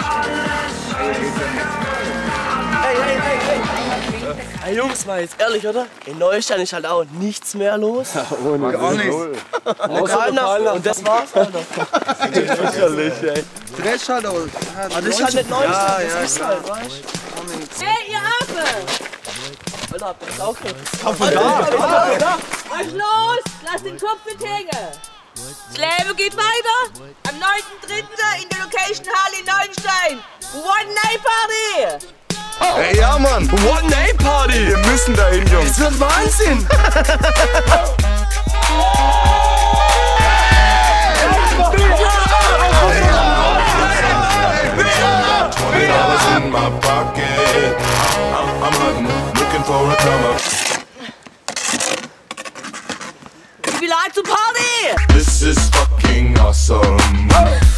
Hey Jungs, mal jetzt ehrlich, oder? In Neustadt ist halt auch nichts mehr los. Ohne gar nichts. Keiner. Und das war's, Alter. Lächerlich, ey. Dresch halt aus. Aber das ist halt nicht Neustadt, Ja, das ist klar. halt, weißt du? Hey, ihr Affen! Alter, habt ihr das auch gehört? Von da! Was ist los? Lass den Kopf nicht hängen! Das Leben geht weiter! Am 9.3. in der Location Hall in Neuenstein! One Night Party! Ey, ja, Mann! One-Day-Party! Wir müssen da hin, Jungs! Das wird Wahnsinn! $20 in my pocket. I'm hunting, looking for a come up. Ich will halt zur Party! This is fucking awesome.